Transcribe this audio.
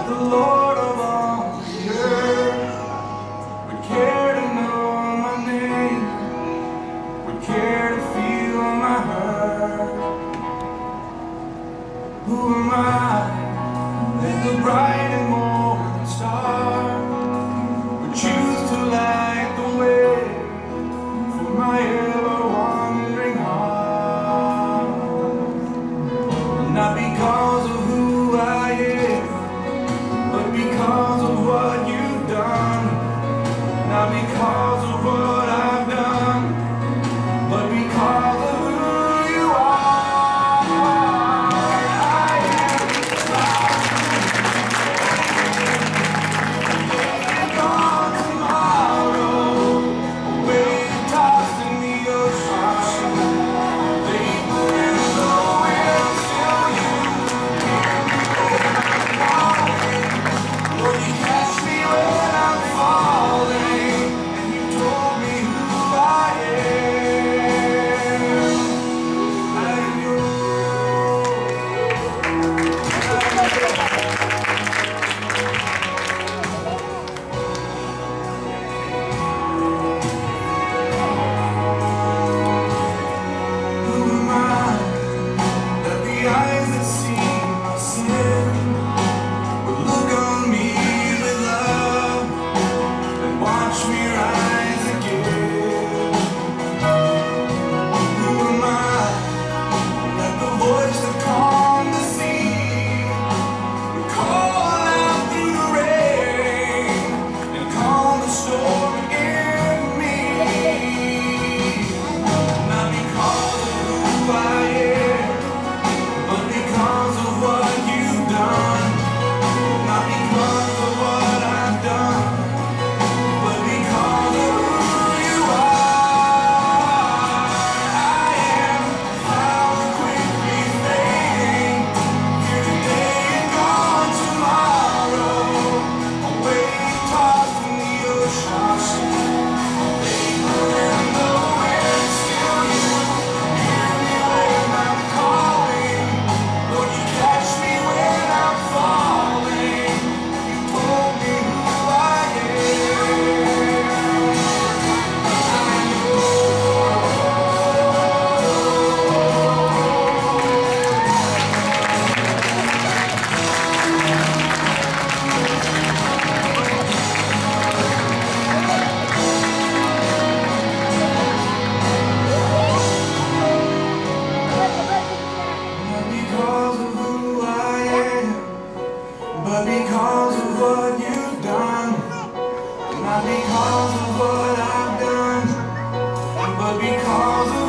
that the Lord of all the earth would care to know my name, would care to feel my hurt. Who am I that the bright and morning star would choose to light the way for my ever-wandering heart? Not because of who I am, but because of what you've done. Not because of what I've done, but because of who you are. I am gone tomorrow, away tossed in the ocean, vapor in the wind, still you hear me calling. Lord, you catch me when I'm falling, and you told me who I am. I am yours. Who am I that the eyes that see my sin would look on me with love and watch me rise again? Who am I that the voice that calmed the sea would call out through the rain and calm the storm in me? Not because of who I am, but because of what you've done. Not because of what I've done, but because of who you are. I am flower quickly fading, here today and gone tomorrow, away tossed in the ocean, vapor in the wind, still you hear me when I'm calling. Lord, you catch me when I'm falling. You told me who I am. Not because of who I am, but because of what you've done. Not because of what I've done, but because of